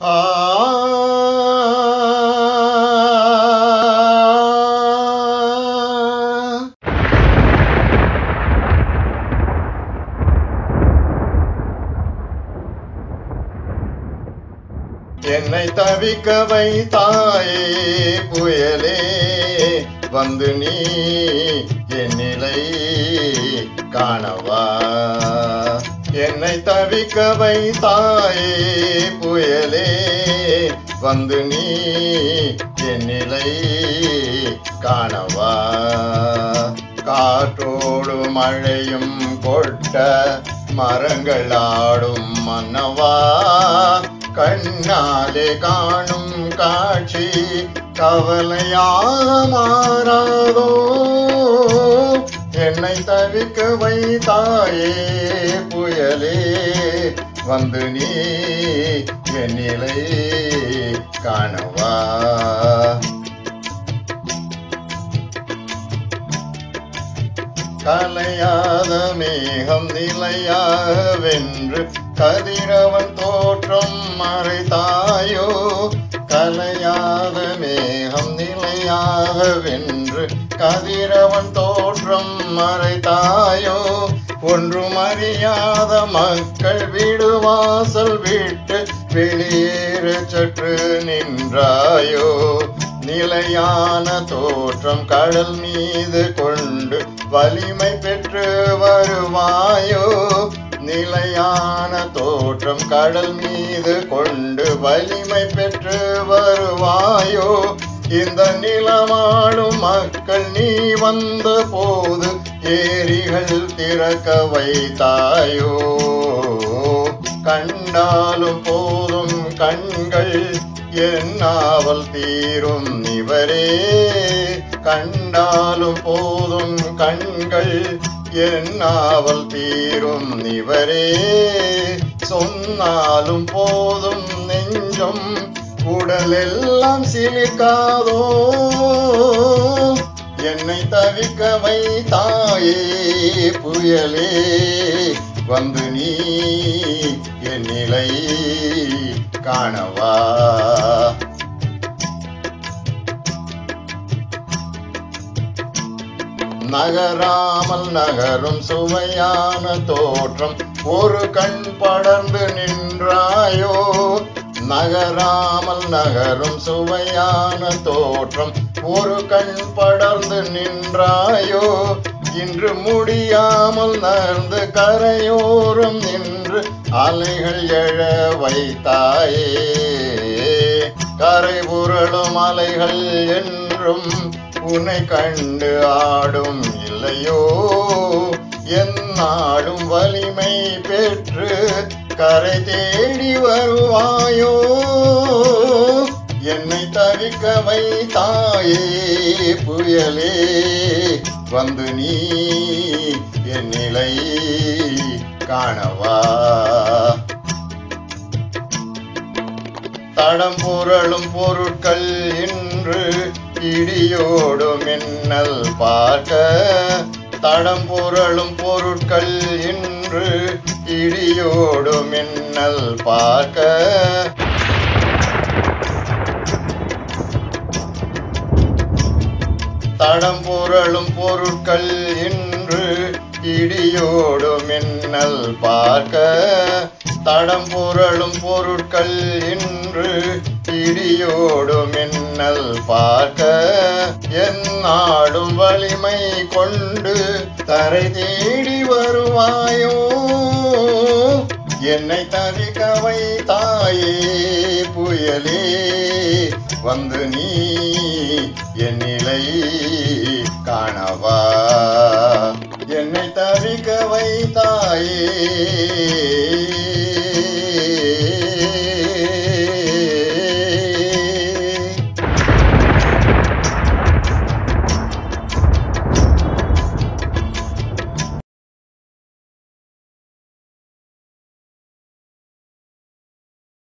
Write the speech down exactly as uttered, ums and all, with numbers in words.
என்னை தவிக்க வைத்தாயே புயலே வந்து நீ என் நிலை காணவா. என்னை தவிக்க வைத்தாயே புயலே வந்து நீ என் நிலை காணவா. காற்றோடு மழையும் கொட்ட மரங்கள் ஆடும் மன்னவா. கண்ணாலே காணும் காட்சி கவலையாக மாறாதோ. என்னை தவிக்க வைத்தாயே புயலே வந்து நீ என் நிலை காணவா. கலையாத மேகம் நிலையாக வென்று கதிரவன் தோற்றம் மறைத்தாயோ. கலையாத மேகம் நிலையாக வென்று கதிரவன் தோற்றம் மறைத்தாயோ. ஒன்றும் அறியாத மக்கள் வீடு வாசல் விட்டு வெளியேற சற்று நின்றாயோ. நிலையான தோற்றம் கடல் மீது கொண்டு வலிமை பெற்று வருவாயோ. நிலையான தோற்றம் கடல் மீது கொண்டு வலிமை பெற்று வருவாயோ. இந்த நிலமாடும் மக்கள் நீ வந்த போது ஏரிகள் திறக்க வைத்தாயோ. கண்டாலும் போதும் கண்கள் என் நாவல் தீரும் இவரே. கண்டாலும் போதும் கண்கள் என் நாவல் தீரும் இவரே. சொன்னாலும் போதும் நெஞ்சம் உடலெல்லாம் சிலிக்காதோ. என்னை தவிக்க வைத்தாயே புயலே வந்து நீ என் நிலை காணவா. நகராமல் நகரும் சுவையான தோற்றம் ஒரு கண் படர்ந்து நின்றாயோ. நகராமல் நகரும் சுவையான தோற்றம் ஒரு கண் படர்ந்து நின்றாயோ. இன்று முடியாமல் நகர்ந்து கரையோரம் நின்று அலைகள் எழ வைத்தாயே. கரை புரளும் அலைகள் என்றும் உன்னை கண்டு ஆடும் இல்லையோ. என்னாலும் வலிமை பெற்று கரை தேடி வருவாயோ. என்னை தவிக்க வைத்தாயே புயலே வந்து நீ என் நிலை காணவா. தடம் புரளும் பொருட்கள் இன்று இடியோடு மின்னல் பார்க்க. தடம் புரளும் பொருட்கள் இன்று இடியோடு மின்னல் பார்க்க. தடம் புரளும் பொருட்கள் இன்று இடியோடு மின்னல் பார்க்க. தடம் புரளும் பொருட்கள் இன்று இடியோடு மின்னல் பார்க்க. என்னாலும் வலிமை கொண்டு தரை தேடி வருவாயோ. என்னை தவிக்க வைத்தாயே புயலே வந்து நீ என் நிலை